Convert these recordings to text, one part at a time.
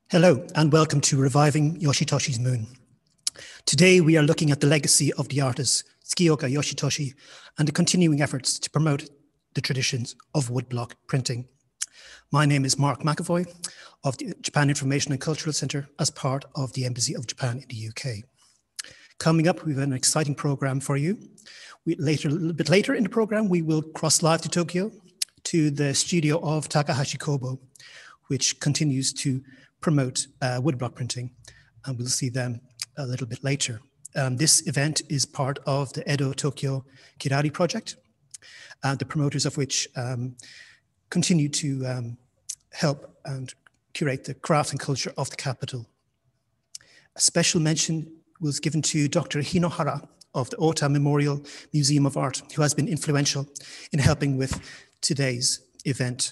Hello and welcome to Reviving Yoshitoshi's Moon. Today we are looking at the legacy of the artist Tsukioka Yoshitoshi and the continuing efforts to promote the traditions of woodblock printing. My name is Mark McAvoy of the Japan Information and Cultural Centre as part of the Embassy of Japan in the UK. Coming up, we have an exciting programme for you. A little bit later in the programme, we will cross live to Tokyo to the studio of Takahashi Kobo, which continues to promote woodblock printing, and we'll see them a little bit later. This event is part of the Edo Tokyo Kirari project, the promoters of which continue to help and curate the craft and culture of the capital. A special mention was given to Dr. Hinohara of the Ota Memorial Museum of Art, who has been influential in helping with today's event.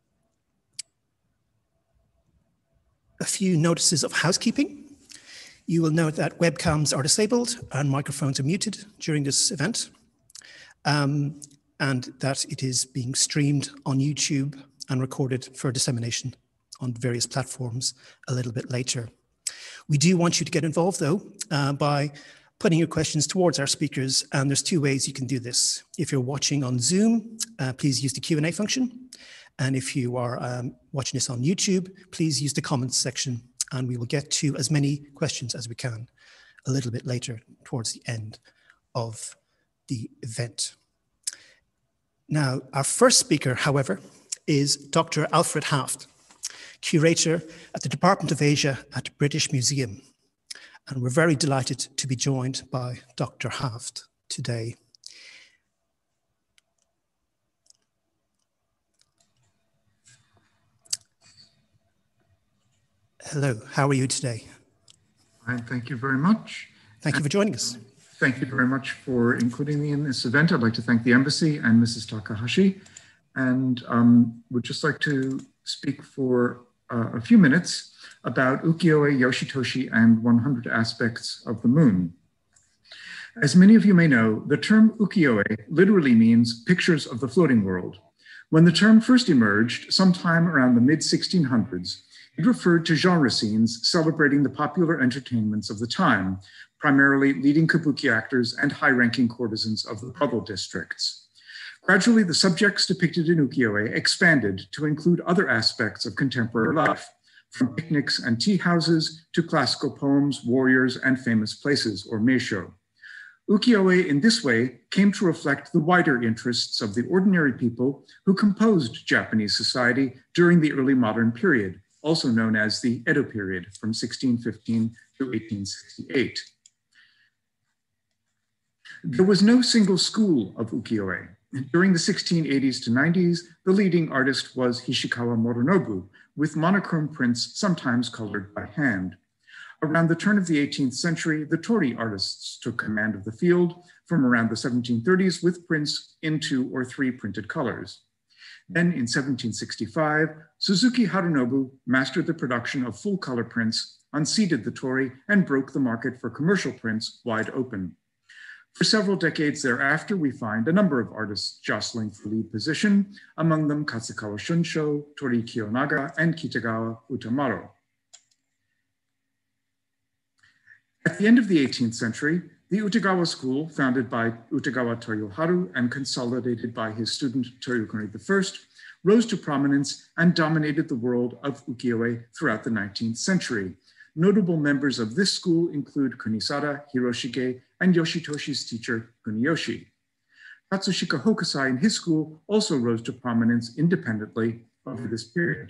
A few notices of housekeeping. You will note that webcams are disabled and microphones are muted during this event, and that it is being streamed on YouTube and recorded for dissemination on various platforms a little bit later. We do want you to get involved though by putting your questions towards our speakers, and there's two ways you can do this. If you're watching on Zoom, please use the Q&A function. And if you are watching this on YouTube, please use the comments section and we will get to as many questions as we can a little bit later towards the end of the event. Now, our first speaker, however, is Dr. Alfred Haft, curator at the Department of Asia at the British Museum. And we're very delighted to be joined by Dr. Haft today. Hello, how are you today? Fine, thank you very much. Thank you for joining us. Thank you very much for including me in this event. I'd like to thank the Embassy and Mrs. Takahashi, and would just like to speak for a few minutes about Ukiyo-e Yoshitoshi and 100 Aspects of the Moon. As many of you may know, the term ukiyo-e literally means pictures of the floating world. When the term first emerged, sometime around the mid-1600s, it referred to genre scenes celebrating the popular entertainments of the time, primarily leading kabuki actors and high-ranking courtesans of the bubble districts. Gradually, the subjects depicted in ukiyo-e expanded to include other aspects of contemporary life, from picnics and tea houses to classical poems, warriors, and famous places, or meisho. Ukiyo-e in this way came to reflect the wider interests of the ordinary people who composed Japanese society during the early modern period, also known as the Edo period from 1615 to 1868. There was no single school of ukiyo-e. During the 1680s to 90s, the leading artist was Hishikawa Moronobu, with monochrome prints sometimes colored by hand. Around the turn of the 18th century, the Tori artists took command of the field from around the 1730s with prints in 2 or 3 printed colors. Then in 1765, Suzuki Harunobu mastered the production of full color prints, unseated the Tori, and broke the market for commercial prints wide open. For several decades thereafter, we find a number of artists jostling for lead position, among them Katsukawa Shunsho, Tori Kiyonaga, and Kitagawa Utamaro. At the end of the 18th century, the Utagawa school, founded by Utagawa Toyoharu and consolidated by his student Toyokuni I, rose to prominence and dominated the world of ukiyo-e throughout the 19th century. Notable members of this school include Kunisada, Hiroshige, and Yoshitoshi's teacher, Kuniyoshi. Katsushika Hokusai in his school also rose to prominence independently over this period.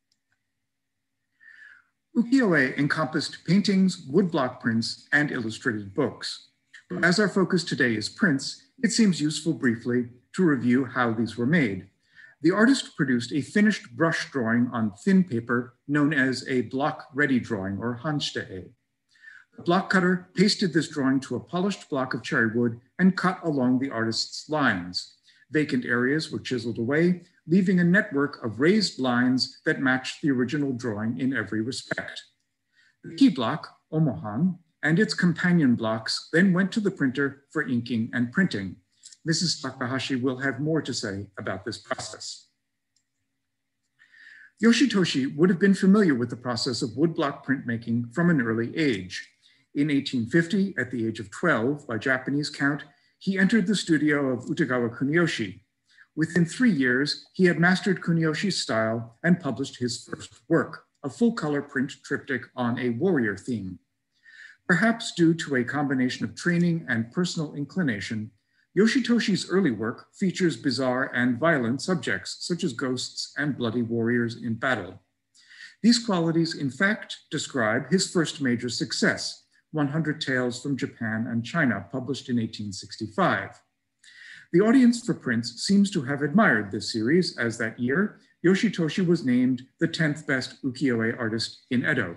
Ukiyo-e encompassed paintings, woodblock prints, and illustrated books. But as our focus today is prints, it seems useful briefly to review how these were made. The artist produced a finished brush drawing on thin paper known as a block-ready drawing, or hanshite. The block cutter pasted this drawing to a polished block of cherry wood and cut along the artist's lines. Vacant areas were chiseled away, leaving a network of raised lines that matched the original drawing in every respect. The key block, omohan, and its companion blocks then went to the printer for inking and printing. Mrs. Takahashi will have more to say about this process. Yoshitoshi would have been familiar with the process of woodblock printmaking from an early age. In 1850, at the age of 12, by Japanese count, he entered the studio of Utagawa Kuniyoshi. Within 3 years, he had mastered Kuniyoshi's style and published his first work, a full-color print triptych on a warrior theme. Perhaps due to a combination of training and personal inclination, Yoshitoshi's early work features bizarre and violent subjects, such as ghosts and bloody warriors in battle. These qualities, in fact, describe his first major success, 100 Tales from Japan and China, published in 1865. The audience for Prince seems to have admired this series, as that year, Yoshitoshi was named the 10th best ukiyo-e artist in Edo.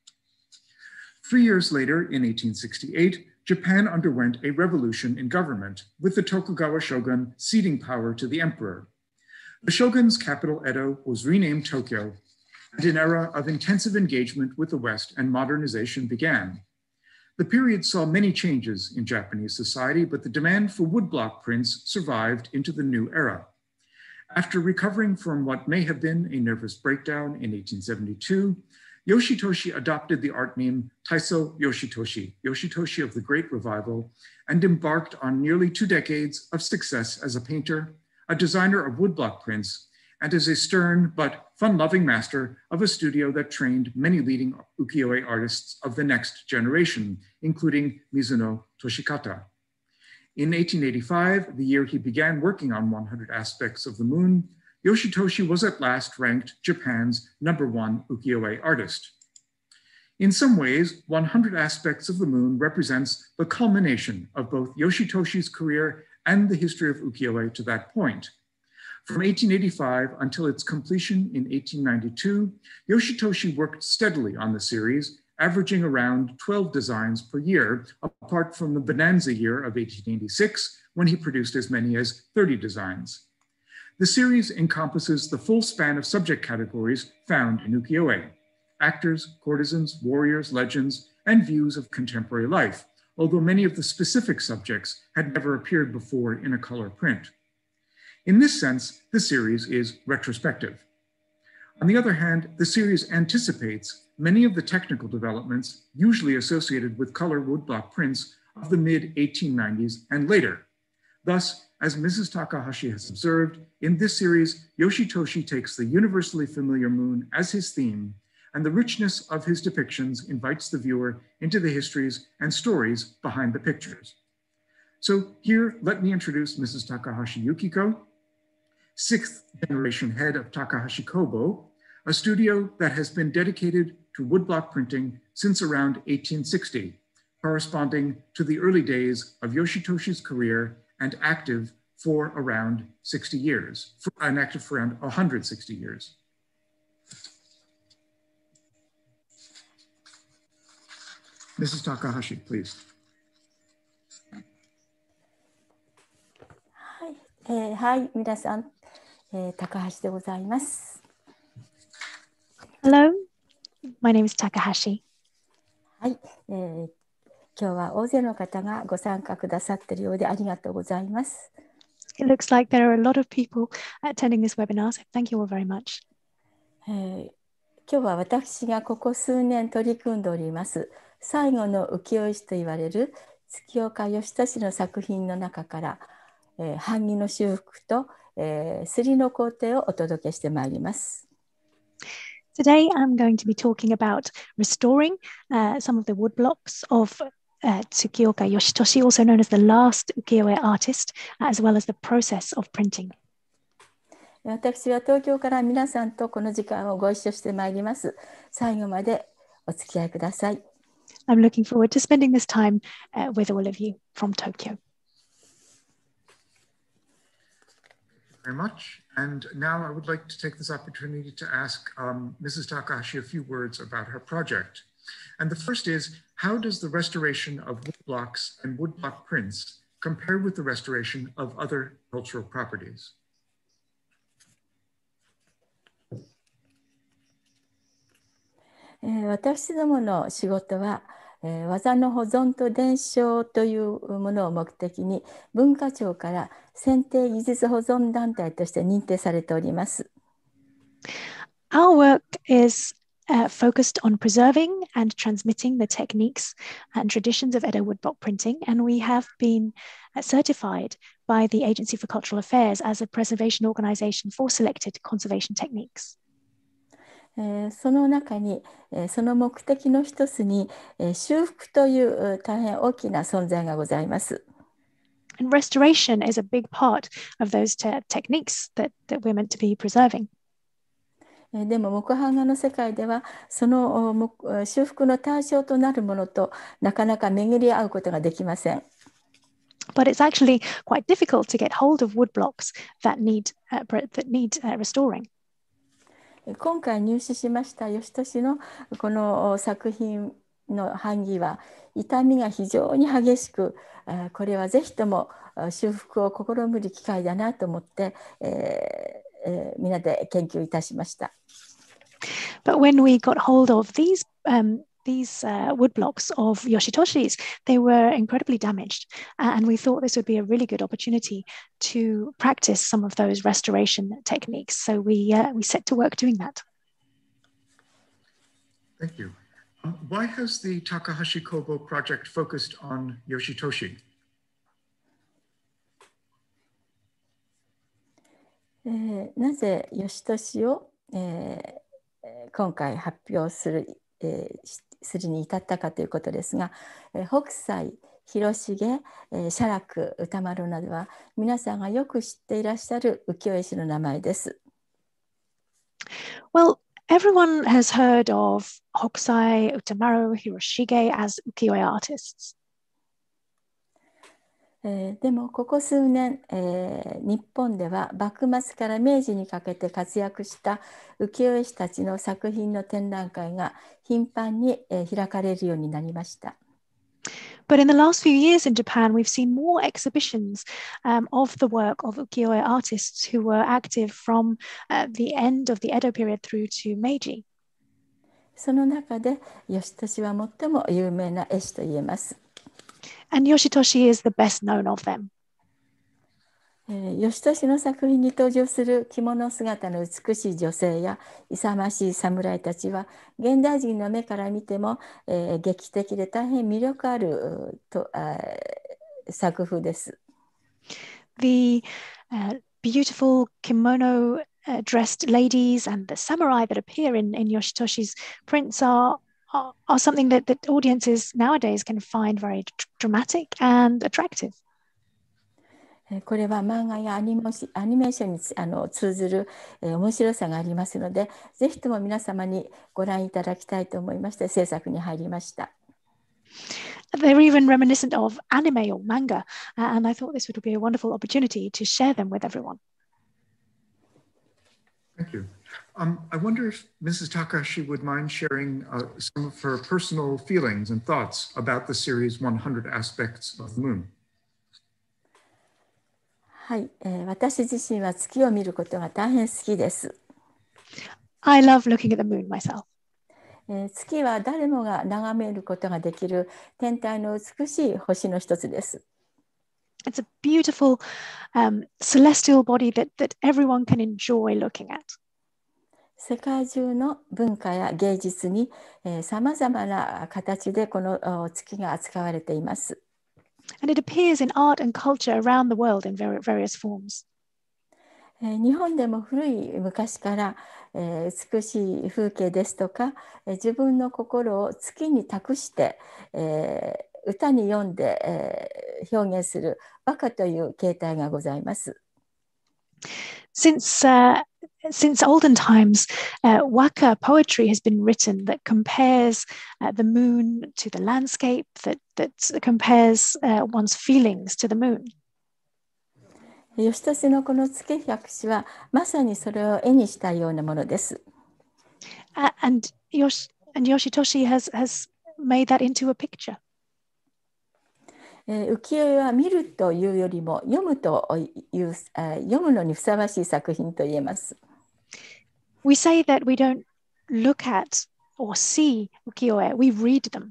3 years later, in 1868, Japan underwent a revolution in government, with the Tokugawa shogun ceding power to the emperor. The shogun's capital, Edo, was renamed Tokyo, and an era of intensive engagement with the West and modernization began. The period saw many changes in Japanese society, but the demand for woodblock prints survived into the new era. After recovering from what may have been a nervous breakdown in 1872, Yoshitoshi adopted the art name Taiso Yoshitoshi, Yoshitoshi of the Great Revival, and embarked on nearly 2 decades of success as a painter, a designer of woodblock prints, and as a stern but fun-loving master of a studio that trained many leading ukiyo-e artists of the next generation, including Mizuno Toshikata. In 1885, the year he began working on 100 Aspects of the Moon, Yoshitoshi was at last ranked Japan's #1 ukiyo-e artist. In some ways, 100 Aspects of the Moon represents the culmination of both Yoshitoshi's career and the history of ukiyo-e to that point. From 1885 until its completion in 1892, Yoshitoshi worked steadily on the series, averaging around 12 designs per year, apart from the bonanza year of 1886, when he produced as many as 30 designs. The series encompasses the full span of subject categories found in ukiyo-e: actors, courtesans, warriors, legends, and views of contemporary life, although many of the specific subjects had never appeared before in a color print. In this sense, the series is retrospective. On the other hand, the series anticipates many of the technical developments usually associated with color woodblock prints of the mid-1890s and later. Thus, as Mrs. Takahashi has observed, in this series, Yoshitoshi takes the universally familiar moon as his theme, and the richness of his depictions invites the viewer into the histories and stories behind the pictures. So here, let me introduce Mrs. Takahashi Yukiko, 6th generation head of Takahashi Kobo, a studio that has been dedicated to woodblock printing since around 1860, corresponding to the early days of Yoshitoshi's career and active for around 60 years, and active for around 160 years. Mrs. Takahashi, please. はい、皆さん、高橋でございます。 Hello, my name is Takahashi. はい、今日は大勢の方がご参加くださっているようでありがとうございます。 It looks like there are a lot of people attending this webinar, so thank you all very much. 今日は私がここ数年取り組んでおります最後の浮世絵師と言われる月岡義俊の作品の中から版木の修復と摺りの工程をお届けしてまいります。 Today I'm going to be talking about restoring some of the woodblocks of Tsukioka Yoshitoshi, also known as the last ukiyo-e artist, as well as the process of printing. 私は東京から皆さんとこの時間をご一緒してまいります。最後までお付き合いください。 I'm looking forward to spending this time with all of you from Tokyo. Very much. And now I would like to take this opportunity to ask Mrs. Takahashi a few words about her project. And the first is, how does the restoration of woodblocks and woodblock prints compare with the restoration of other cultural properties? 私どもの仕事は、技の保存と伝承というものを目的に文化庁から選定技術保存団体として認定されております。 Our work is focused on preserving and transmitting the techniques and traditions of Edo woodblock printing, and we have been certified by the Agency for Cultural Affairs as a preservation organization for selected conservation techniques. その中に、その目的の一つに、修復という大変大きな存在がございます。 And restoration is a big part of those techniques that we're meant to be preserving. でも木版画の世界ではその修復の対象となるものとなかなか巡り合うことができません。 But it's actually quite difficult to get hold of wood blocks that need restoring. 今回入手しました義俊のこの作品の版木は傷みが非常に激しく、これはぜひとも修復を試みる機会だなと思って、みんなで研究いたしました。 But when we got hold of these wood blocks of Yoshitoshi's, they were incredibly damaged, and we thought this would be a really good opportunity to practice some of those restoration techniques. So we set to work doing that. Thank you. Why has the Takahashi Kobo project focused on Yoshitoshi? なぜ義俊を、今回発表するに至ったかということですが、北斎、広重、写楽、歌丸などは皆さんがよく知っていらっしゃる浮世絵師の名前です。 Well, everyone has heard of Hokusai, Utamaru, Hiroshige as ukiyo-e artists. でもここ数年、日本では幕末から明治にかけて活躍した浮世絵師たちの作品の展覧会が頻繁に、開かれるようになりました。 But in the last few years in Japan, we've seen more exhibitions of the work of ukiyo-e artists who were active from the end of the Edo period through to Meiji. その中で義俊は最も有名な絵師と言えます。 And Yoshitoshi is the best known of them. 義俊の作品に登場する着物姿の美しい女性や勇ましい侍たちは現代人の目から見ても、劇的で大変魅力ある作風です。 The beautiful kimono dressed ladies and the samurai that appear in Yoshitoshi's prints are something that audiences nowadays can find very dramatic and attractive. これは漫画やアニメーションに通ずる面白さがありますので、ぜひとも皆様にご覧いただきたいと思いまして制作に入りました。 They're even reminiscent of anime or manga, and I thought this would be a wonderful opportunity to share them with everyone. Thank you. I wonder if Mrs. Takahashi would mind sharing some of her personal feelings and thoughts about the series 100 Aspects of the Moon. はい、私自身は月を見ることが大変好きです。 I love looking at the moon myself. 月は誰もが眺めることができる天体の美しい星の一つです。 It's a beautiful celestial body that everyone can enjoy looking at. 世界中の文化や芸術にさまざまな形でこの月が扱われています。 And it appears in art and culture around the world in various forms. 日本でも古い昔から、美しい風景ですとか、自分の心を月に託して、歌に読んで、表現する和歌という形態がございます。 Since olden times, waka poetry has been written that compares the moon to the landscape, that compares one's feelings to the moon. 義俊のこの月百詩はまさにそれを絵にしたようなものです。 And Yoshitoshi has made that into a picture. 浮世絵は見るというよりも読むのにふさわしい作品と言えます。 We say that we don't look at or see ukiyo-e, we read them.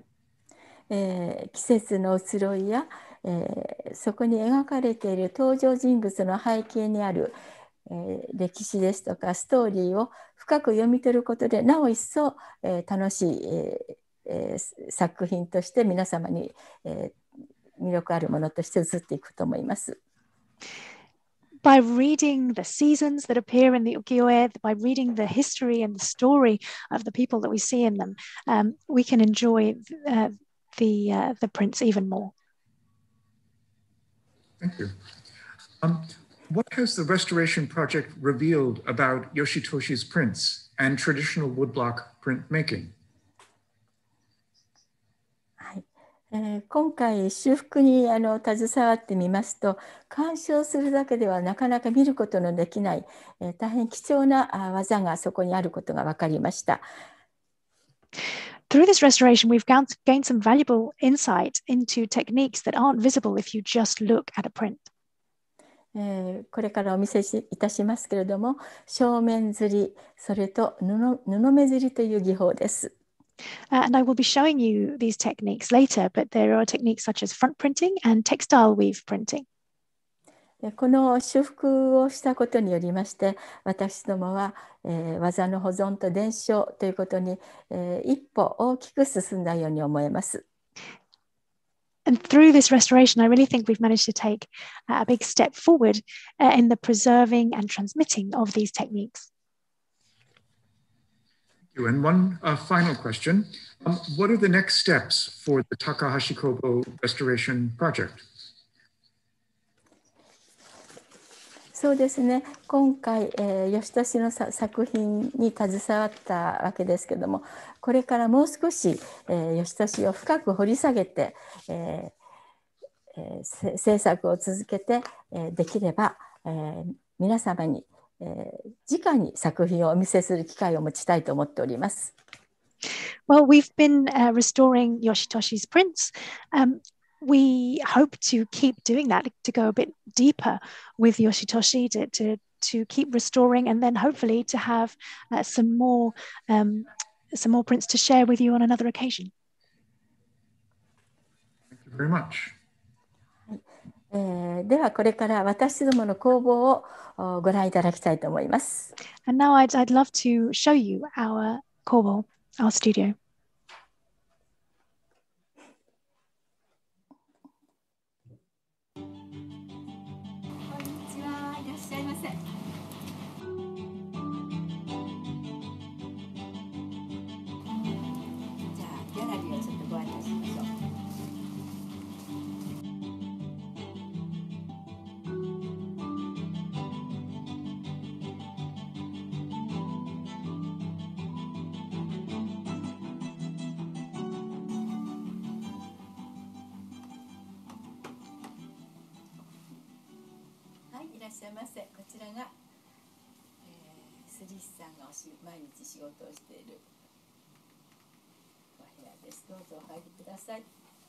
季節の移ろいや、そこに描かれている登場人物の背景にある、 歴史ですとかストーリーを深く読み取ることでなお一層、楽しい、作品として皆様に、魅力あるものとして映っていくと思います。 By reading the seasons that appear in the ukiyo-e, by reading the history and the story of the people that we see in them, we can enjoy the prints even more. Thank you. What has the restoration project revealed about Yoshitoshi's prints and traditional woodblock printmaking? 今回修復に携わってみますと、鑑賞するだけではなかなか見ることのできない、大変貴重な技がそこにあることが分かりました。 Through this restoration, we've gained some valuable insight into techniques that aren't visible if you just look at a print. これからお見せいたしますけれども、正面刷り、それと布目刷りという技法です。 And I will be showing you these techniques later, but there are techniques such as front printing and textile weave printing. この修復をしたことによりまして、私どもは、技の保存と伝承ということに、一歩大きく進んだように思えます。 And through this restoration, I really think we've managed to take a big step forward in the preserving and transmitting of these techniques. And one final question. What are the next steps for the Takahashi Kobo restoration project? そうですね。今回、吉俊の作品に携わったわけですけども、これからもう少し、吉俊を深く掘り下げて、制作を続けて、できれば、皆様に直に作品をお見せする機会を持ちたいと思っております。 Well, we've been restoring Yoshitoshi's prints. We hope to keep doing that, to go a bit deeper with Yoshitoshi, to keep restoring, and then hopefully to have some more prints to share with you on another occasion. Thank you very much. ではこれから私どもの工房をご覧いただきたいと思います。 And now I'd love to show you our kobo, our studio. こんにちは、いらっしゃいませ。じゃあギャラリーをちょっとご案内しましょう。いらっしゃいませ。こちらが、スリスさんが毎日仕事をしているお部屋です。どうぞお入りください。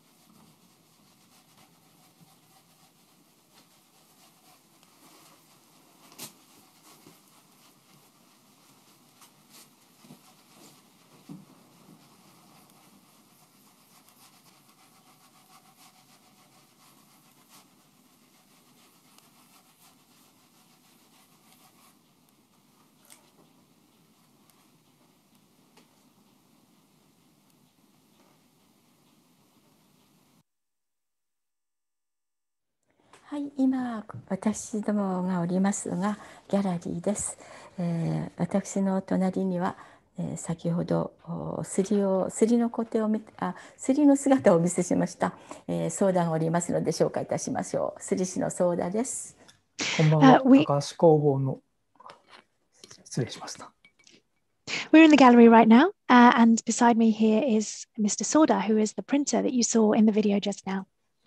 はい、今私どもがおりますのがギャラリーです。私の隣には、先ほどすりの工程をすりの姿をお見せしました、相談がおりますので紹介いたしましょう。すり師の相談です。 こんばんは、高橋工房の失礼しました。 We're in the gallery right now, and beside me here is Mr. Soda, who is the printer that you saw in the video just now.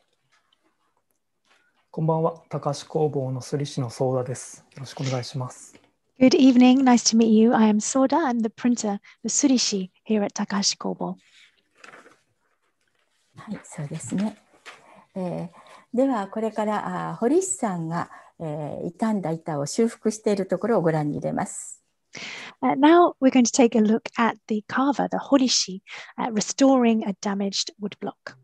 こんばんは、高橋工房のすり師の相田です。よろしくお願いします。 Good evening, nice to meet you. I am Soda, I'm the printer, the surishi here at Takahashi Kobo. はい、そうですね。ではこれから堀師さんが、傷んだ板を修復しているところをご覧に入れます。 Now we're going to take a look at the carver, the horishi, restoring a damaged wood block.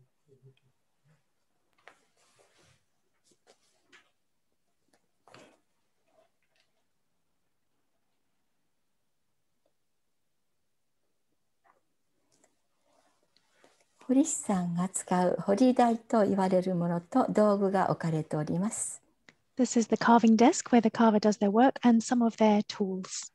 は彫師さんが使う彫り台と言われるものと道具が置かれております。 This is the carving desk where the carver does their work and some of their tools.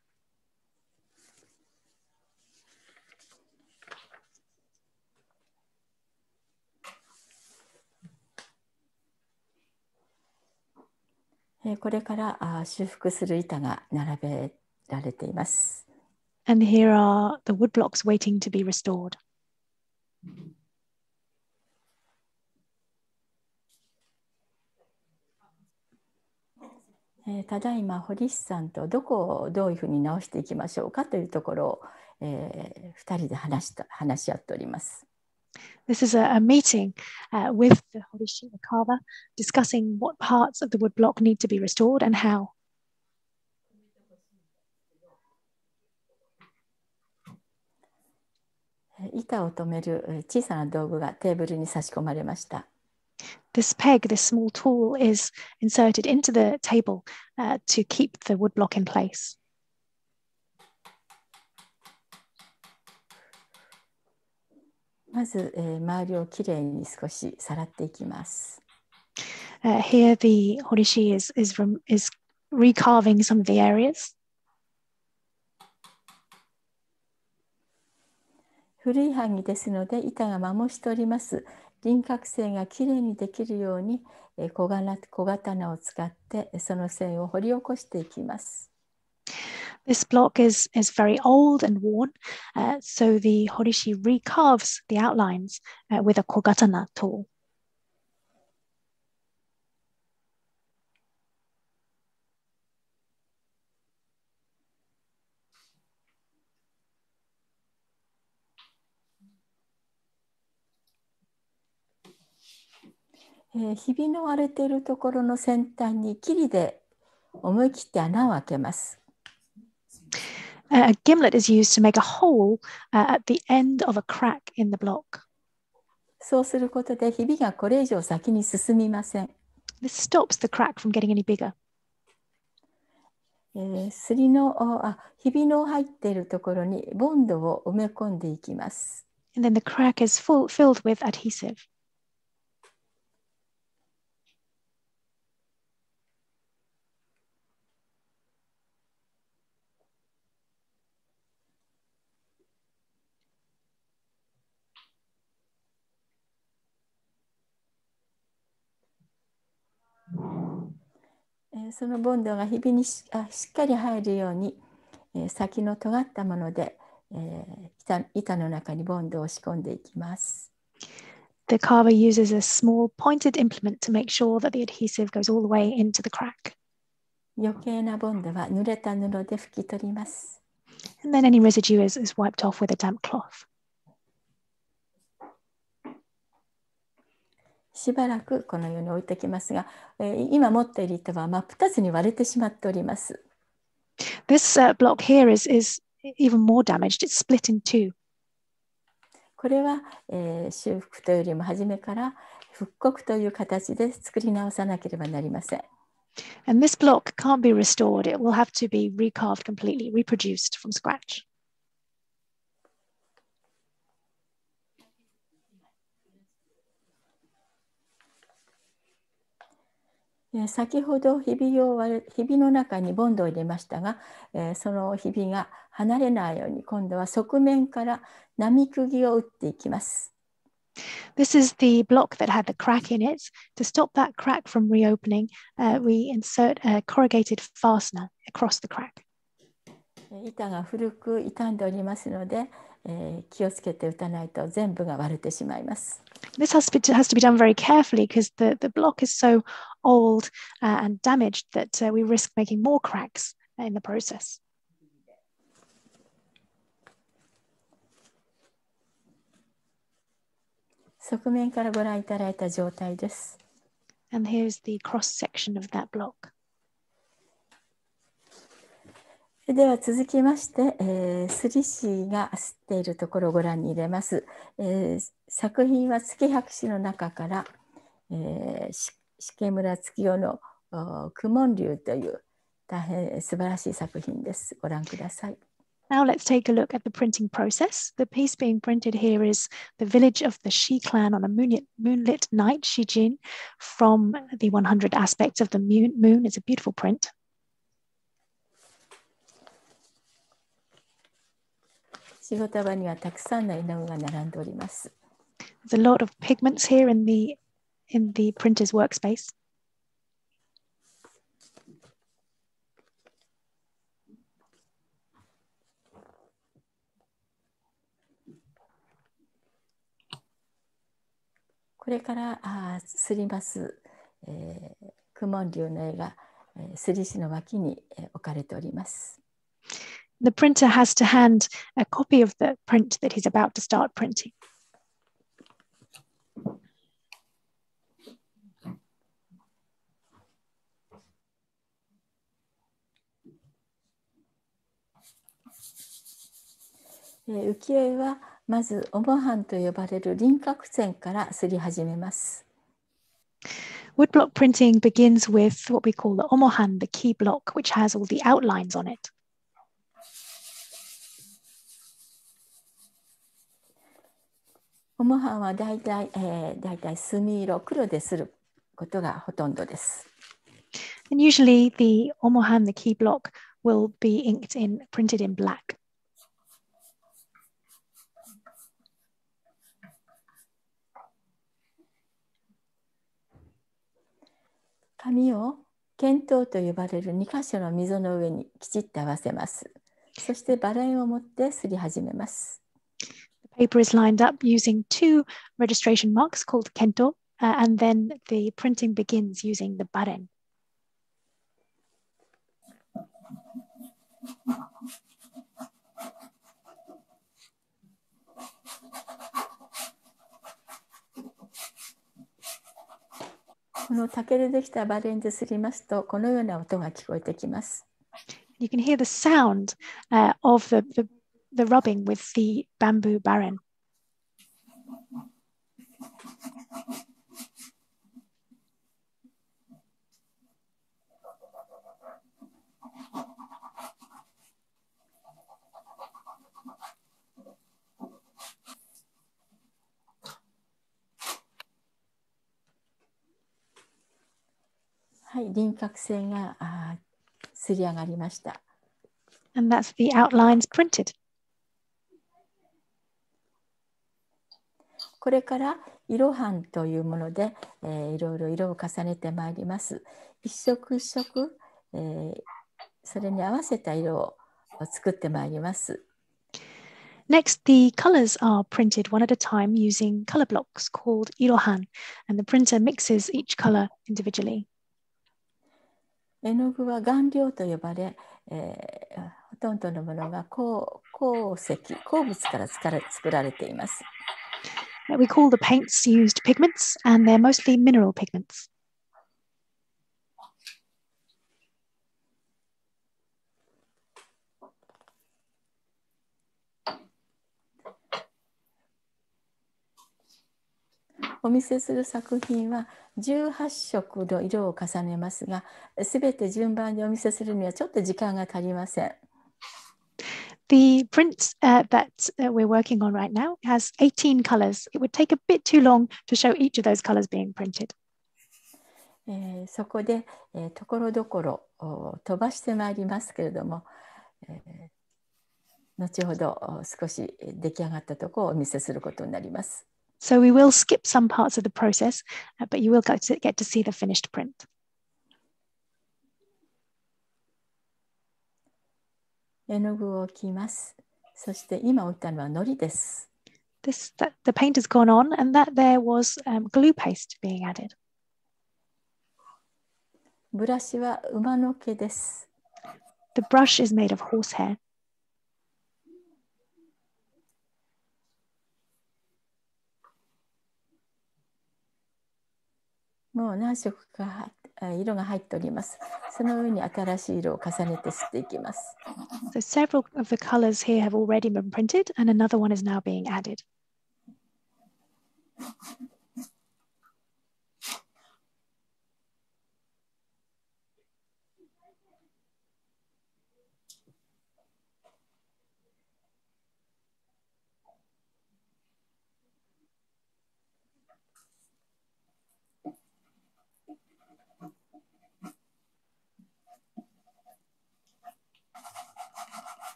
これから修復する板が並べられています。 And here are the wood blocks waiting to be restored. ただいま彫師さんとどこをどういうふうに直していきましょうかというところを、2人で話し合っております。 This is a meeting with the horishi, the carver, discussing what parts of the wood block need to be restored and how. 板を留める小さな道具がテーブルに差し込まれました。 This peg, this small tool, is inserted into the table to keep the wood block in place. まず、周りをきれいに少しさらっていきます。 Here the horishi is recarving some of the areas. 古い版木ですので板が摩耗しております。輪郭線がきれいにできるように小刀を使ってその線を彫り起こしていきます。 This block is very old and worn, so the horishi recarves the outlines with a kogatana tool. ひびの割れているところの先端に切りで思い切って穴を開けます。 A gimlet is used to make a hole at the end of a crack in the block. そうすることでひびがこれ以上先に進みません。 This stops the crack from getting any bigger. ひびの入っているところにボンドを埋め込んでいきます。 And then the crack is filled with adhesive. そのボンドがひびにしっかり入るように、先の尖ったもので、板の中にボンドを仕込んでいきます。The carver uses a small pointed implement to make sure that the adhesive goes all the way into the crack. 余計なボンドは濡れた布で拭き取ります。 And then any residue is wiped off with a damp cloth. しばらくこのように置いておきますが、今持っている板は真っ二つに割れてしまっております。 This block here is even more damaged. It's split in two. これは、修復というよりも初めから復刻という形で作り直さなければなりません。 And this block can't be restored. It will have to be recarved completely, reproduced from scratch. 先ほどひびの中にボンドを入れましたが、そのひびが離れないように今度は側面から並釘を打っていきます。 This is the block that had the crack in it. To stop that crack from reopening, we insert a corrugated fastener across the crack. 板が古く傷んでおりますので、気をつけて打たないと全部が割れてしまいます。 This has to be done very carefully because the block is so old and damaged that we risk making more cracks in the process. 側面からご覧いただいた状態です。 And here's the cross section of that block. では続きまして、すり紙が吸っているところをご覧に入れます。作品は月百紙の中から、敷村月夜の公文龍という大変素晴らしい作品です。ご覧ください。 Now let's take a look at the printing process. The piece being printed here is the village of the Shi clan on a moonlit night, Shijin, from the 100 aspects of the moon. It's a beautiful print. 仕事場にはたくさんの絵の具が並んでおります。 There's a lot of pigments here in the printer's workspace. 「これから刷ります、公文龍の絵が、刷り師の脇に、置かれております。 The printer has to hand a copy of the print that he's about to start printing. 浮世絵はまずオモハンと呼ばれる輪郭線から刷り始めます。Woodblock printing begins with what we call the omohan, the key block, which has all the outlines on it. オモハンはだいたい墨色、黒ですることがほとんどです。 And usually the omohan, the key block, will be printed in black. 紙を剣刀と呼ばれる2箇所の溝の上にきちっと合わせます。そしてバレンを持って刷り始めます。 The paper is lined up using 2 registration marks called kento, and then the printing begins using the baren. この竹でできたバレンで刷りますと、このような音が聞こえてきます。 You can hear the sound of the rubbing with the bamboo baren. はい、輪郭線が刷り上がりました。 And that's the outlines printed. これから色版というもので、いろいろ色を重ねてまいります。一色一色、それに合わせた色を作ってまいります。 Next, the colors are printed one at a time using color blocks called irohan, and the printer mixes each color individually. 絵の具は顔料と呼ばれ、ほとんどのものが鉱石、鉱物から作られています。 We call the paints used pigments, and they're mostly mineral pigments. お見せする作品は18色の色を重ねますが、すべて順番にお見せするにはちょっと時間が足りません。 The print that we're working on right now has 18 colors. It would take a bit too long to show each of those colors being printed. そこで、ところどころ飛ばしてまいりますけれども、後ほど少し出来上がったところをお見せすることになります。 So we will skip some parts of the process, but you will get to see the finished print. 絵の具を置きます。そして今打ったのは糊です。 The paint has gone on, and that there was glue paste being added. ブラシは馬の毛です。 The brush is made of horsehair. もう何色か色が入っております。その上に新しい色を重ねて刷っていきます。 So several of the colors here have already been printed, and another one is now being added.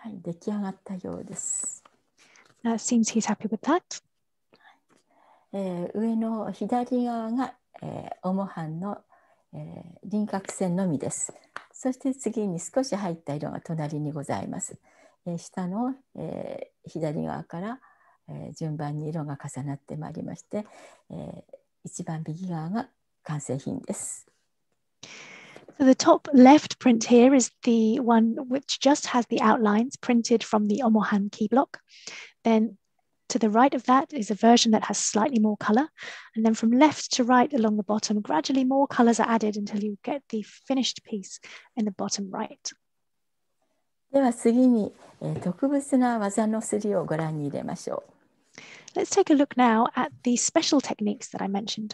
はい、出来上がったようです。 Seems he's happy with that. 上の左側が、オモハンの、輪郭線のみです。そして次に少し入った色が隣にございます。下の、左側から、順番に色が重なってまいりまして、一番右側が完成品です。 So the top left print here is the one which just has the outlines printed from the Omohan key block. Then to the right of that is a version that has slightly more color. And then from left to right along the bottom, gradually more colors are added until you get the finished piece in the bottom right. では次に、特別な技のすりをご覧に入れましょう。Let's take a look now at the special techniques that I mentioned.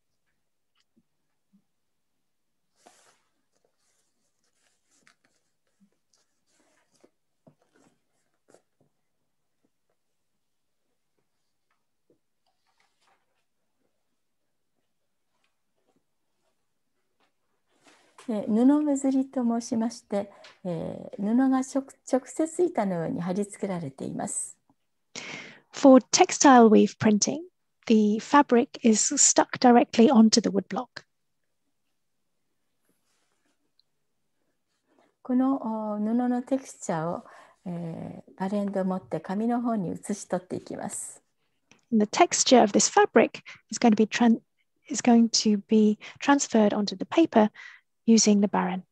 布目摺りと申しまして、布が直接板のように貼り付けられています。 For textile weave printing, the fabric is stuck directly onto the wood block. この布のテクスチャーを、バレンドを持って紙の方に移し取っていきます。 The texture of this fabric is going to be transferred onto the paper using the baren.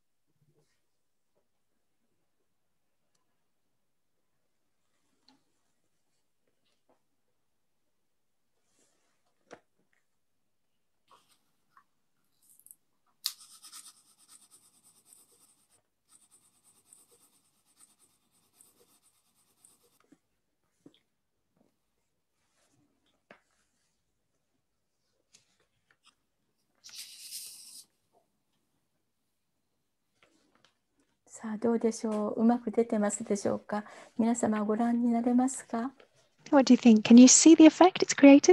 さあどうでしょう。うまく出てますでしょうか。皆様ご覧になれますか。 What do you think? Can you see the effect it's created?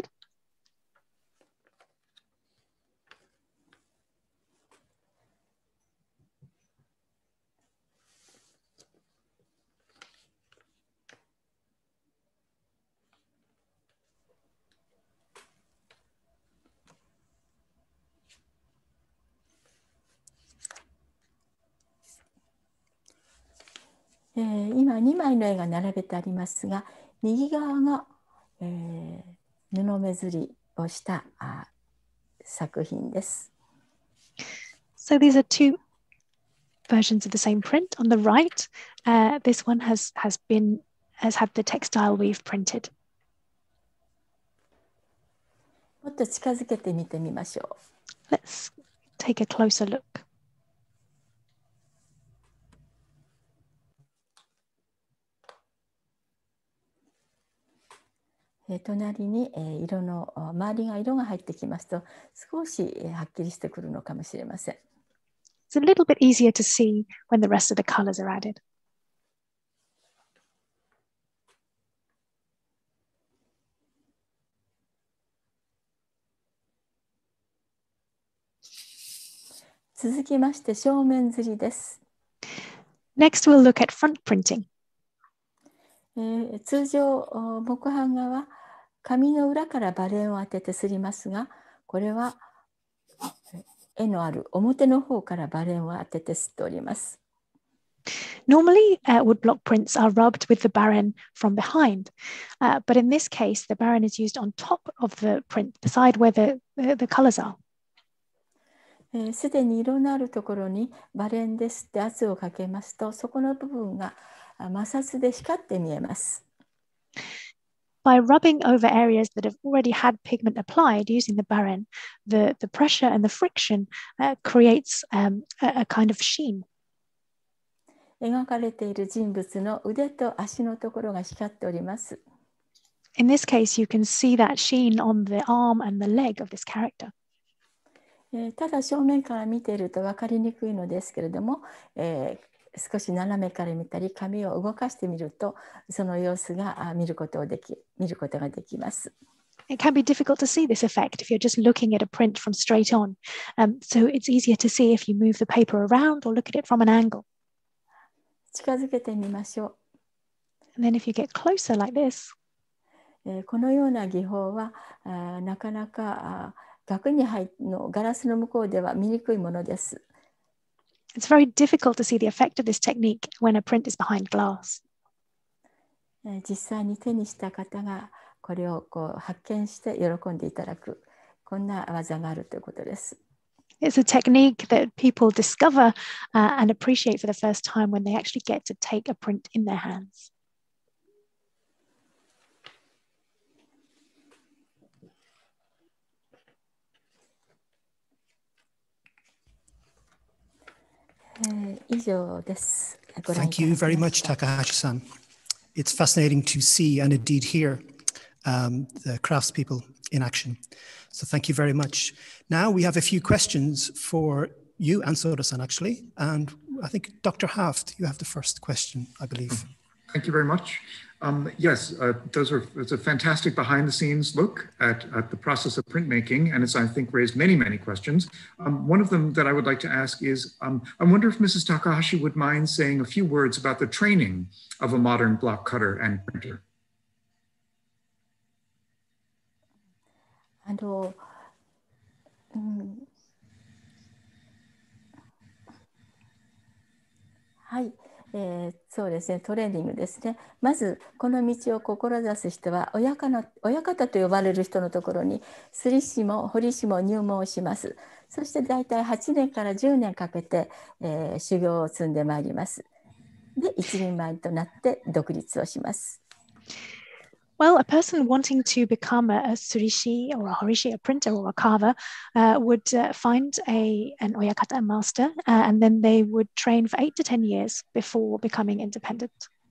今2枚の絵が並べてありますが、右側が、布目摺りをした作品です。 So these are two versions of the same print. On the right, this one has had the textile weave printed. もっと近づけて見てみましょう。Let's take a closer look. 隣に色の周りが色が入ってきますと少しはっきりしてくるのかもしれません。 It's a little bit easier to see when the rest of the colors are added. 続きまして正面摺りです。 Next, we'll look at front printing. 通常木版画は紙の裏からバレンを当てて摺りますが、これは絵のある表の方からバレンを当てて摺っております。 Normally, woodblock prints are rubbed with the baren from behind, but in this case, the baren is used on top of the print, beside where the colors are. すでに色のあるところにバレンで摺って圧をかけますと、そこの部分が摩擦で光って見えます。 By rubbing over areas that have already had pigment applied using the baren, the pressure and the friction creates a kind of sheen. 描かれている人物の腕と足のところが光っております。 In this case, you can see that sheen on the arm and the leg of this character. ただ正面から見ていると分かりにくいのですけれども、少し斜めから見たり紙を動かしてみるとその様子が見ることができます。 It can be difficult to see this effect if you're just looking at a print from straight on. So it's easier to see if you move the paper around or look at it from an angle. 近づけてみましょ And then if you get closer like this, このような技法はなかなか額に入のガラスの向こうでは見にくいものです。 it's very difficult to see the effect of this technique when a print is behind glass. 実際に手にした方がこれを発見して喜んでいただく、こんな技があるということです。 It's a technique that people discover and appreciate for the first time when they actually get to take a print in their hands. Thank you very much, Takahashi-san. It's fascinating to see and indeed hear the craftspeople in action. So thank you very much. Now we have a few questions for you and Soda-san, actually. And I think Dr. Haft, you have the first question, I believe. Thank you very much. Yes, it's a fantastic behind-the-scenes look at the process of printmaking, and it's, I think, raised many, many questions. One of them that I would like to ask is, I wonder if Mrs. Takahashi would mind saying a few words about the training of a modern block cutter and printer. はい、そうですね、トレーニングですね。まずこの道を志す人は親方と呼ばれる人のところに摺り師も彫り師も入門をします。そしてだいたい8年から10年かけて、修行を積んでまいります。で、一人前となって独立をします。 Well, a person wanting to become a surishi or a horishi, a printer or a carver, would find an oyakata master, and then they would train for 8 to 10 years before becoming independent.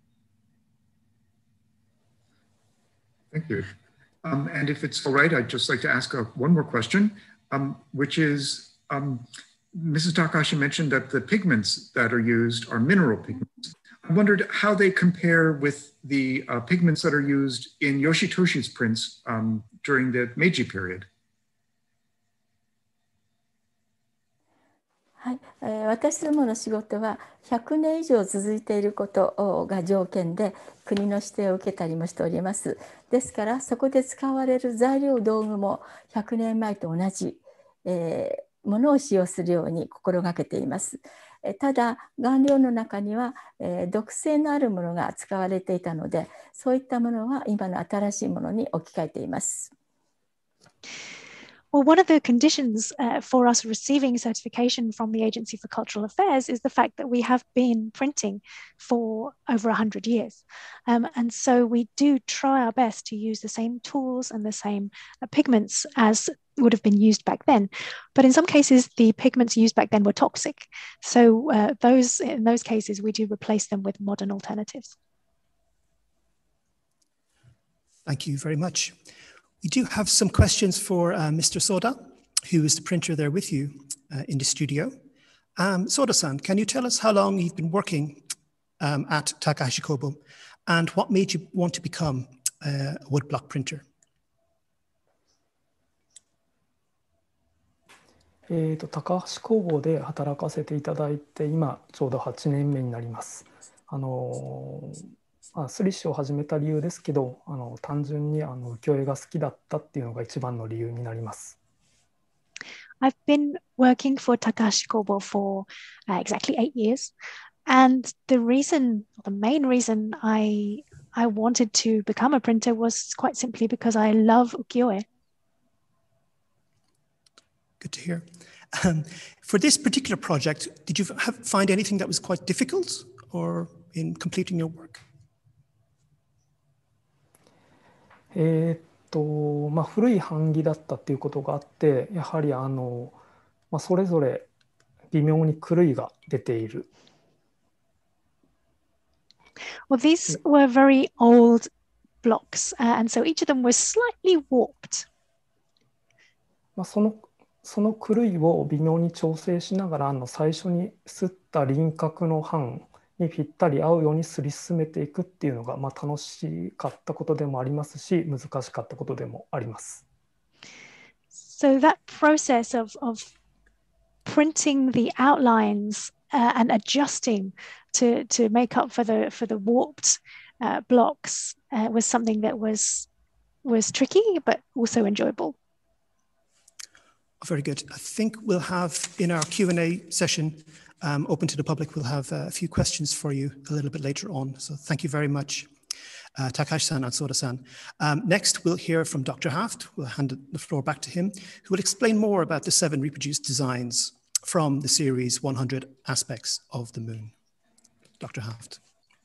Thank you. And if it's all right, I'd just like to ask one more question, which is, Mrs. Takahashi mentioned that the pigments that are used are mineral pigments. I wondered how they compare with the pigments that are used in Yoshitoshi's prints during the Meiji period. はい、私どもの仕事は100年以上続いていることが条件で国の指定を受けたりもしております。ですからそこで使われる材料道具も100年前と同じ、ものを使用するように心がけています。ただ顔料の中には、毒性のあるものが使われていたので、そういったものは今の新しいものに置き換えています。 Well, one of the conditions for us receiving certification from the Agency for Cultural Affairs is the fact that we have been printing for over 100 years. And so we do try our best to use the same tools and the same pigments as would have been used back then. But in some cases, the pigments used back then were toxic. So in those cases, we do replace them with modern alternatives. Thank you very much. We do have some questions for Mr. Soda, who is the printer there with you in the studio. Soda-san, can you tell us how long you've been working at Takahashi Kobo and what made you want to become a woodblock printer? 高橋工房で働かせていただいて今ちょうど8年目になります。摺り師を始めた理由ですけど、単純に浮世絵が好きだったっていうのが一番の理由になります。 I've been working for Takahashi Kobo for exactly 8 years, and the main reason I wanted to become a printer was quite simply because I love ukiyo-e. Good to hear. For this particular project, did you find anything that was quite difficult or in completing your work? 古い版木だったっていうことがあって、やはりそれぞれ微妙に狂いが出ている。 Well, these were very old blocks, and so each of them was slightly warped. その狂いを微妙に調整しながら最初に刷った輪郭の版にぴったり合うように刷り進めていくっていうのが楽しかったことでもありますし、難しかったことでもあります。 So that process of printing the outlines and adjusting to make up for the warped blocks was something that was tricky, but also enjoyable. Very good. I think we'll have in our Q&A session open to the public, we'll have a few questions for you a little bit later on. So thank you very much, Takahashi-san and Soda-san. Next, we'll hear from Dr. Haft. We'll hand the floor back to him, who will explain more about the 7 reproduced designs from the series 100 Aspects of the Moon. Dr. Haft.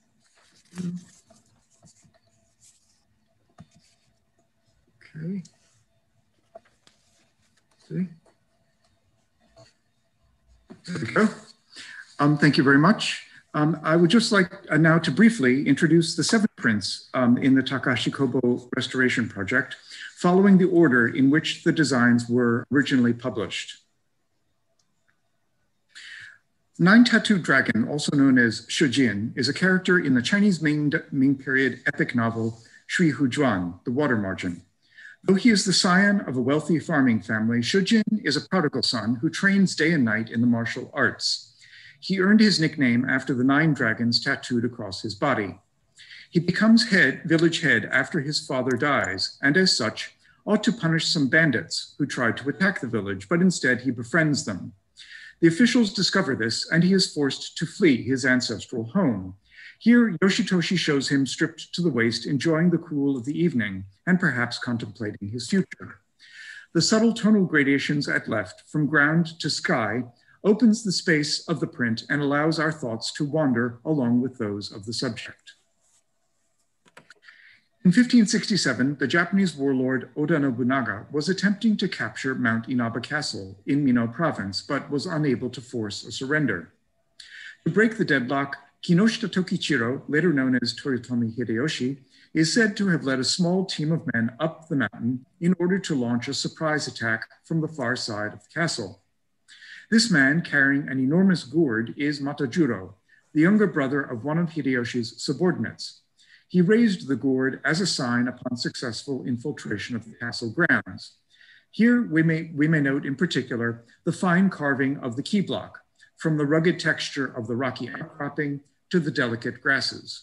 Okay. See? There we go. Thank you very much. I would just like now to briefly introduce the 7 prints in the Takahashi Kobo restoration project, following the order in which the designs were originally published. 9-Tattooed Dragon, also known as Shujin, is a character in the Chinese Ming period epic novel Shui Hujuan, The Water Margin. Though he is the scion of a wealthy farming family, Shujin is a prodigal son who trains day and night in the martial arts. He earned his nickname after the 9 dragons tattooed across his body. He becomes village head after his father dies, and as such, ought to punish some bandits who tried to attack the village, but instead he befriends them. The officials discover this, and he is forced to flee his ancestral home. Here, Yoshitoshi shows him stripped to the waist, enjoying the cool of the evening, and perhaps contemplating his future. The subtle tonal gradations at left, from ground to sky, opens the space of the print and allows our thoughts to wander along with those of the subject. In 1567, the Japanese warlord Oda Nobunaga was attempting to capture Mount Inaba Castle in Mino province, but was unable to force a surrender. To break the deadlock, Kinoshita Tokichiro, later known as Toyotomi Hideyoshi, is said to have led a small team of men up the mountain in order to launch a surprise attack from the far side of the castle. This man, carrying an enormous gourd, is Matajuro, the younger brother of one of Hideyoshi's subordinates. He raised the gourd as a sign upon successful infiltration of the castle grounds. Here we may note in particular the fine carving of the key block, from the rugged texture of the rocky outcropping to the delicate grasses.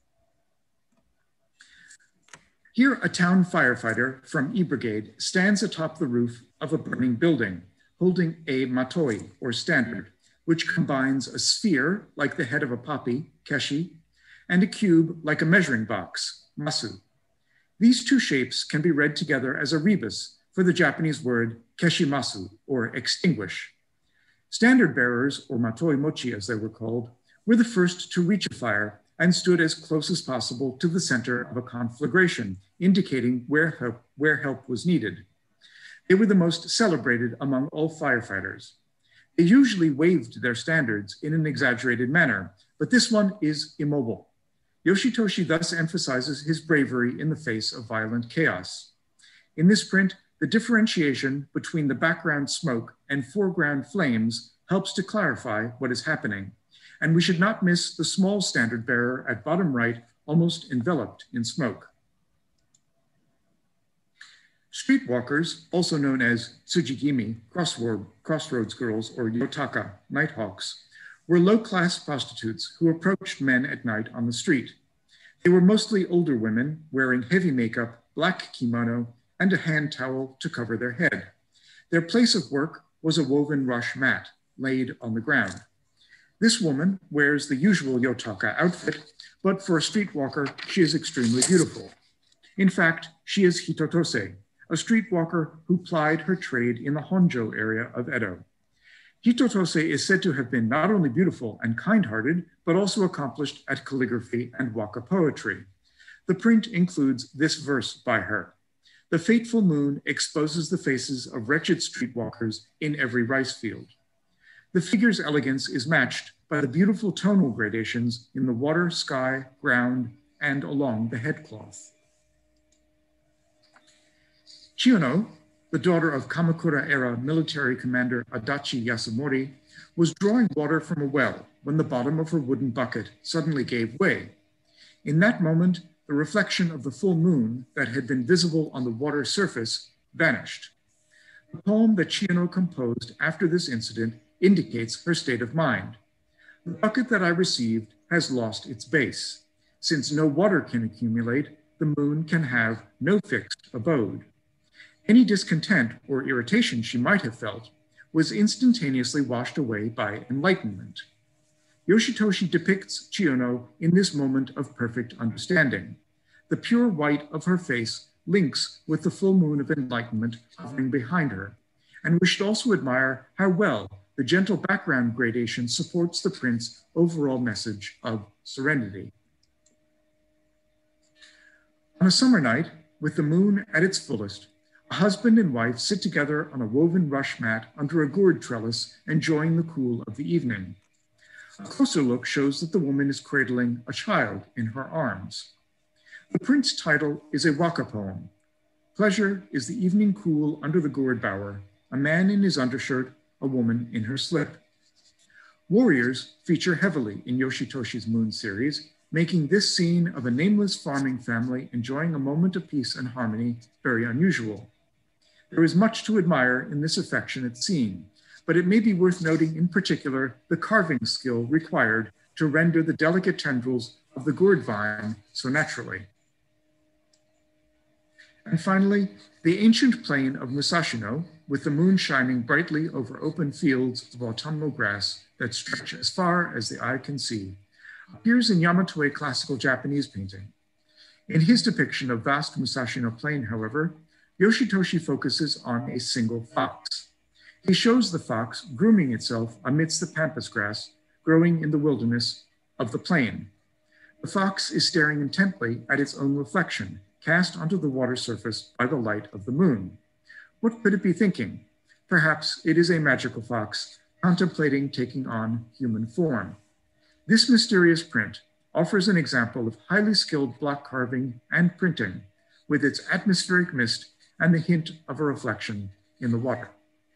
Here, a town firefighter from E Brigade stands atop the roof of a burning building, holding a matoi, or standard, which combines a sphere, like the head of a poppy, keshi, and a cube, like a measuring box, masu. These 2 shapes can be read together as a rebus for the Japanese word keshimasu, or extinguish. Standard bearers, or matoi mochi as they were called, were the first to reach a fire and stood as close as possible to the center of a conflagration, indicating where help was needed. They were the most celebrated among all firefighters. They usually waved their standards in an exaggerated manner, but this one is immobile. Yoshitoshi thus emphasizes his bravery in the face of violent chaos. In this print, the differentiation between the background smoke and foreground flames helps to clarify what is happening. And we should not miss the small standard bearer at bottom right, almost enveloped in smoke. Streetwalkers, also known as tsujigimi, crossroads girls, or yotaka, nighthawks, were low-class prostitutes who approached men at night on the street. They were mostly older women wearing heavy makeup, black kimono, and a hand towel to cover their head. Their place of work was a woven rush mat laid on the ground. This woman wears the usual yotaka outfit, but for a streetwalker, she is extremely beautiful. In fact, she is hitotose, a streetwalker who plied her trade in the Honjo area of Edo. Hitotose is said to have been not only beautiful and kind-hearted, but also accomplished at calligraphy and waka poetry. The print includes this verse by her. The fateful moon exposes the faces of wretched streetwalkers in every rice field. The figure's elegance is matched by the beautiful tonal gradations in the water, sky, ground, and along the headcloth. Chiyono, the daughter of Kamakura-era military commander Adachi Yasamori, was drawing water from a well when the bottom of her wooden bucket suddenly gave way. In that moment, the reflection of the full moon that had been visible on the water surface vanished. The poem that Chiyono composed after this incident indicates her state of mind. The bucket that I received has lost its base. Since no water can accumulate, the moon can have no fixed abode. Any discontent or irritation she might have felt was instantaneously washed away by enlightenment. Yoshitoshi depicts Chiyono in this moment of perfect understanding. The pure white of her face links with the full moon of enlightenment hovering behind her, and we should also admire how well the gentle background gradation supports the print's overall message of serenity. On a summer night, with the moon at its fullest, a husband and wife sit together on a woven rush mat under a gourd trellis, enjoying the cool of the evening. A closer look shows that the woman is cradling a child in her arms. The print's title is a waka poem. Pleasure is the evening cool under the gourd bower, a man in his undershirt, a woman in her slip. Warriors feature heavily in Yoshitoshi's Moon series, making this scene of a nameless farming family enjoying a moment of peace and harmony very unusual. There is much to admire in this affectionate scene, but it may be worth noting in particular the carving skill required to render the delicate tendrils of the gourd vine so naturally. And finally, the ancient plain of Musashino, with the moon shining brightly over open fields of autumnal grass that stretch as far as the eye can see, appears in Yamato-e classical Japanese painting. In his depiction of vast Musashino plain, however, Yoshitoshi focuses on a single fox. He shows the fox grooming itself amidst the pampas grass growing in the wilderness of the plain. The fox is staring intently at its own reflection, cast onto the water surface by the light of the moon. What could it be thinking? Perhaps it is a magical fox contemplating taking on human form. This mysterious print offers an example of highly skilled block carving and printing, with its atmospheric mist and the hint of a reflection in the water.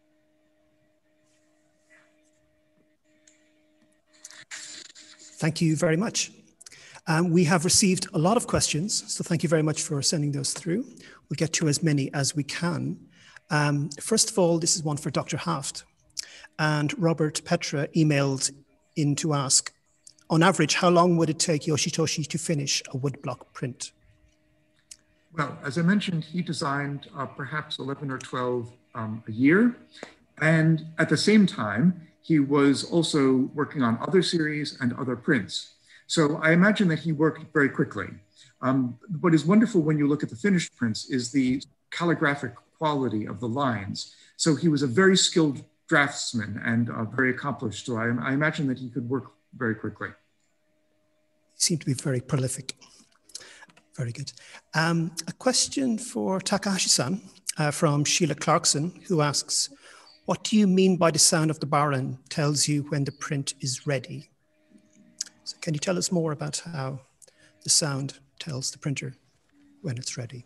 Thank you very much. We have received a lot of questions, so thank you very much for sending those through. We'll get to as many as we can. First of all, this is one for Dr. Haft. And Robert Petra emailed in to ask, on average, how long would it take Yoshitoshi to finish a woodblock print? Well, as I mentioned, he designed perhaps 11 or 12 a year. And at the same time, he was also working on other series and other prints. So I imagine that he worked very quickly. What is wonderful when you look at the finished prints is the calligraphic quality of the lines. So he was a very skilled draftsman and very accomplished. So I imagine that he could work very quickly. He seemed to be very prolific. Very good. A question for Takahashi-san from Sheila Clarkson, who asks, what do you mean by the sound of the baron tells you when the print is ready? So can you tell us more about how the sound tells the printer when it's ready?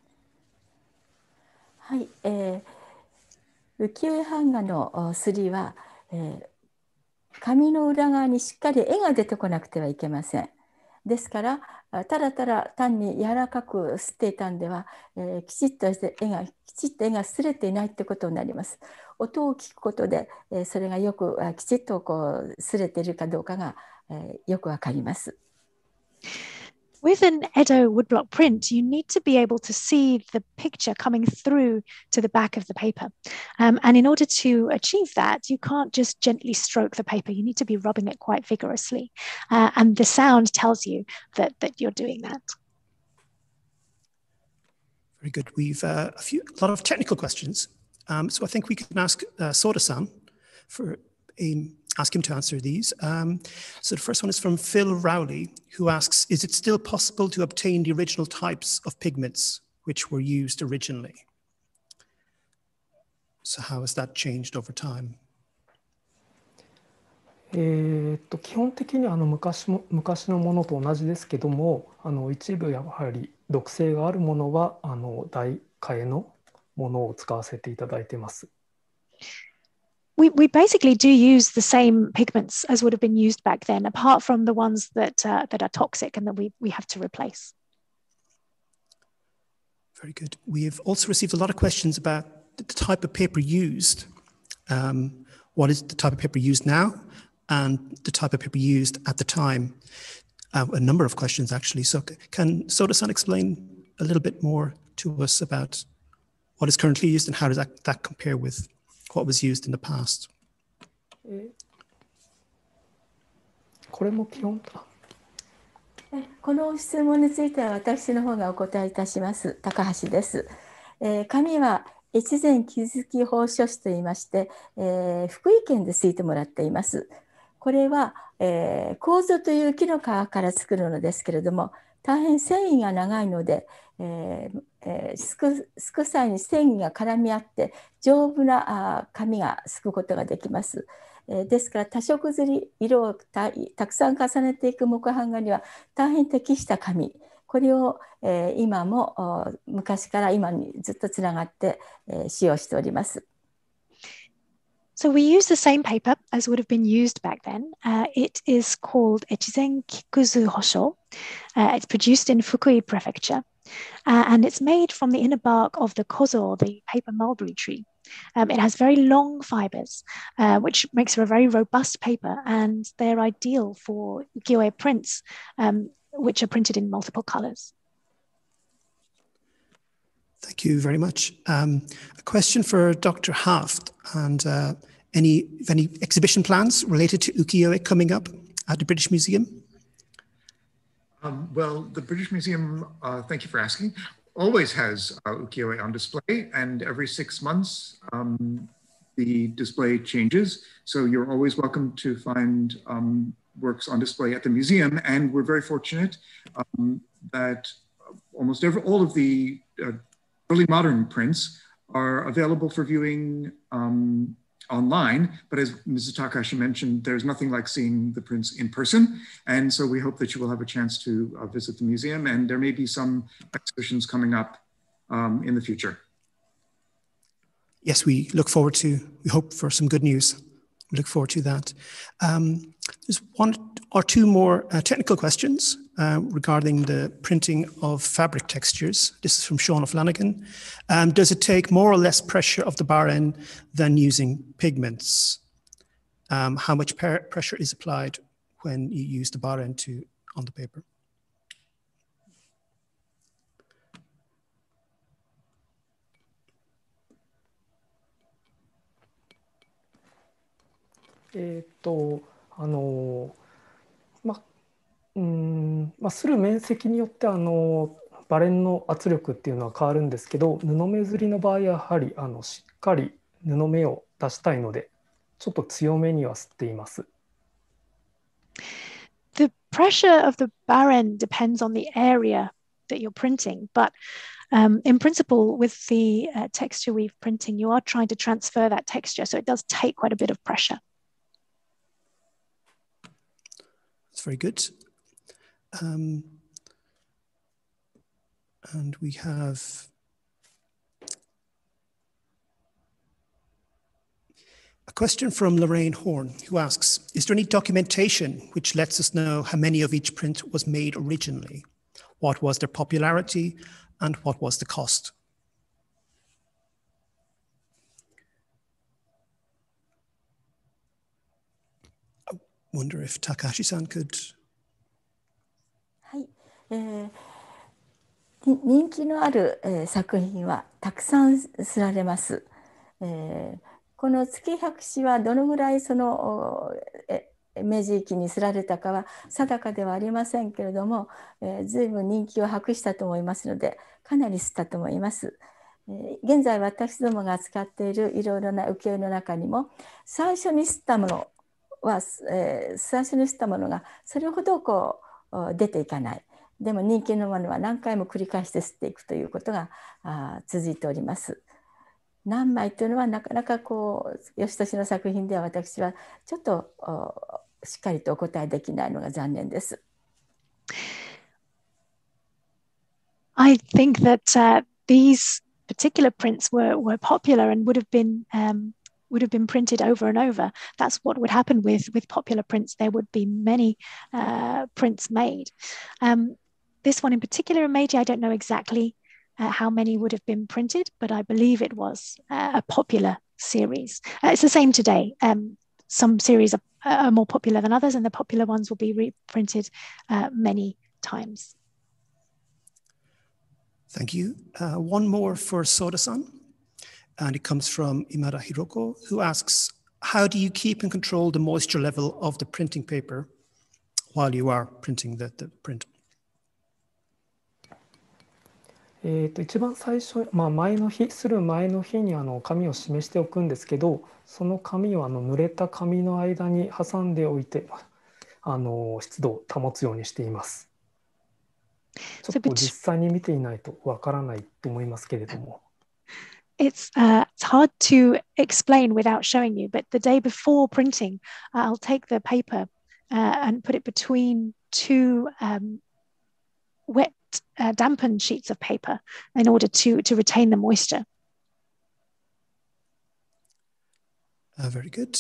はい、浮世絵版画のすりは、紙の裏側にしっかり絵が出てこなくてはいけません。ですからただただ単に柔らかく刷っていたんでは、きちっと絵が擦れていないってことになります。音を聞くことで、それがよくきちっとこう擦れているかどうかが、よくわかります。 With an Edo woodblock print, you need to be able to see the picture coming through to the back of the paper. And in order to achieve that, you can't just gently stroke the paper. You need to be rubbing it quite vigorously. And the sound tells you that you're doing that. Very good. We've a lot of technical questions. So I think we can ask Soda-san ask him to answer these. So the first one is from Phil Rowley, who asks, is it still possible to obtain the original types of pigments which were used originally? So how has that changed over time? 基本的に昔のものと同じですけども、一部やはり毒性があるものは代替えのものを使わせていただいています。 We basically do use the same pigments as would have been used back then, apart from the ones that are toxic and that we have to replace. Very good. We've also received a lot of questions about the type of paper used. What is the type of paper used now and the type of paper used at the time? a number of questions actually. So can Soda-san explain a little bit more to us about what is currently used and how does that compare with what was used in the past? これも基本この質問については私の方がお答えいたします。高橋です。紙は越前木月法書士といいまして、福井県で敷いてもらっています。これは、楮という木の皮から作るのですけれども、大変繊維が長いので、すく際に繊維が絡み合って丈夫な紙がすくことができます。ですから多色刷り、色をたくさん重ねていく木版画には大変適した紙、これを、今も昔から今にずっとつながって使用しております。 So we use the same paper as would have been used back then. It is called Echizen Kikuzu Hosho. It's produced in Fukui Prefecture, and it's made from the inner bark of the kozo, the paper mulberry tree. It has very long fibers, which makes it a very robust paper, and they're ideal for ukiyo-e prints, which are printed in multiple colors. Thank you very much. A question for Dr. Haft, and any exhibition plans related to ukiyo-e coming up at the British Museum? Well, the British Museum, thank you for asking, always has ukiyo-e on display, and every 6 months the display changes. So you're always welcome to find works on display at the museum, and we're very fortunate that almost all of the early modern prints are available for viewing online, but as Mrs. Takahashi mentioned, there's nothing like seeing the prints in person, and so we hope that you will have a chance to visit the museum, and there may be some exhibitions coming up in the future. Yes, we hope for some good news. We look forward to that. There's one or two more technical questions regarding the printing of fabric textures. This is from Sean O'Flanagan. Does it take more or less pressure of the bar end than using pigments? How much pressure is applied when you use the bar end on the paper? まあ、する面積によってバレンの圧力っていうのは変わるんですけど、布目摺りの場合はやはりしっかり布目を出したいので、ちょっと強めには吸っています。 The pressure of the baren depends on the area that you're printing, but in principle, with the texture weave printing, you are trying to transfer that texture, so it does take quite a bit of pressure. That's very good. And we have a question from Lorraine Horn, who asks, is there any documentation which lets us know how many of each print was made originally? What was their popularity and what was the cost? I wonder if Takahashi-san could. はい、人気のある、作品はたくさん刷られます。この月百紙はどのぐらいその明治期に刷られたかは定かではありませんけれども、随分人気を博したと思いますので、かなり刷ったと思います。現在私どもが扱っているいろいろな浮世絵の中にも、最初に刷ったものは、最初に刷ったものがそれほどこう出ていかない。でも人気のものは何回も繰り返して刷っていくということが続いております。何枚というのはなかなかこう吉俊の作品では私はちょっとしっかりとお答えできないのが残念です。 I think that these particular prints were popular and would have been printed over and over. That's what would happen with popular prints. There would be many prints made. This one in particular in Meiji, I don't know exactly how many would have been printed, but I believe it was a popular series. It's the same today. Some series are more popular than others, and the popular ones will be reprinted many times. Thank you. One more for Soda-san, and it comes from Imara Hiroko, who asks, how do you keep and control the moisture level of the printing paper while you are printing the print? 一番最初、する前の日に紙を示しておくんですけど、その紙を濡れた紙の間に挟んでおいて、湿度を保つようにしています。ちょっと実際に見ていないとわからないと思いますけれども。 It's hard to explain without showing you, but the day before printing, I'll take the paper and put it between two wet dampened sheets of paper in order to retain the moisture. Very good.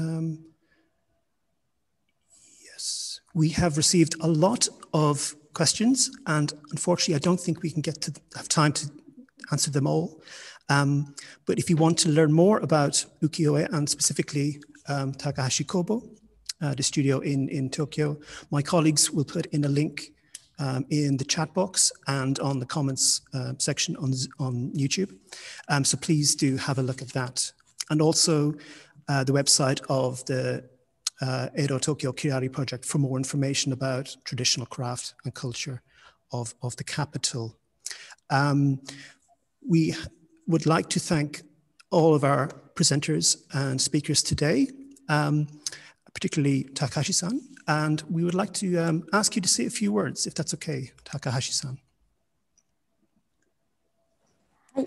Yes, we have received a lot of questions, and unfortunately, I don't think we can have time to answer them all. But if you want to learn more about ukiyo-e and specifically Takahashi Kobo, the studio in Tokyo, my colleagues will put in a link in the chat box and on the comments section on YouTube. So please do have a look at that. And also the website of the Edo Tokyo Kirari project for more information about traditional craft and culture of the capital. We would like to thank all of our presenters and speakers today, particularly Takahashi-san, and we would like to ask you to say a few words, if that's okay, Takahashi-san. はい、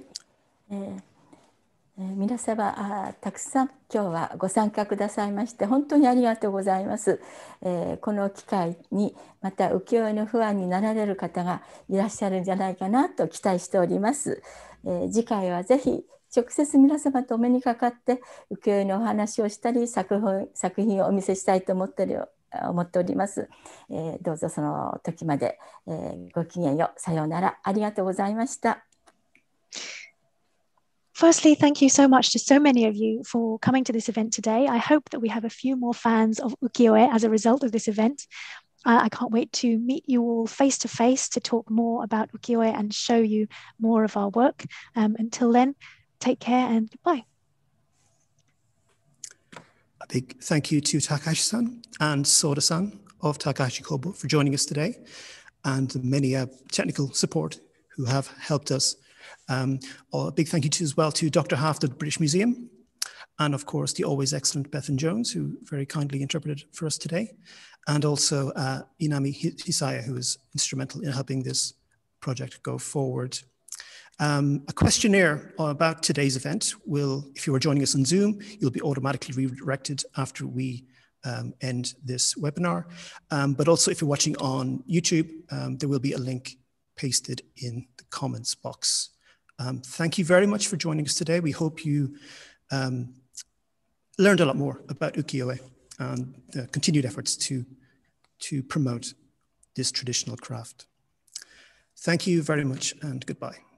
皆様たくさん今日はご参加くださいまして本当にありがとうございます。この機会にまた浮世絵のファンになられる方がいらっしゃるんじゃないかなと期待しております。次回はぜひ直接皆様とお目にかかって浮世絵のお話をしたり作品をお見せしたいと思っております。どうぞその時まで、ごきげんよう、さようなら、ありがとうございました。 Firstly, thank you so much to so many of you for coming to this event today. I hope that we have a few more fans of ukiyo-e as a result of this event. I can't wait to meet you all face to face to talk more about ukiyo-e and show you more of our work. Until then, take care and goodbye. A big thank you to Takahashi-san and Soda-san of Takahashi Kobo for joining us today, and many technical support who have helped us. A big thank you as well to Dr. Haft of the British Museum, and of course the always excellent Bethan Jones, who very kindly interpreted for us today, and also Inami Hisaya, who was instrumental in helping this project go forward. A questionnaire about today's event will, if you are joining us on Zoom, you'll be automatically redirected after we end this webinar. But also if you're watching on YouTube, there will be a link pasted in the comments box. Thank you very much for joining us today. We hope you learned a lot more about ukiyo-e and the continued efforts to promote this traditional craft. Thank you very much and goodbye.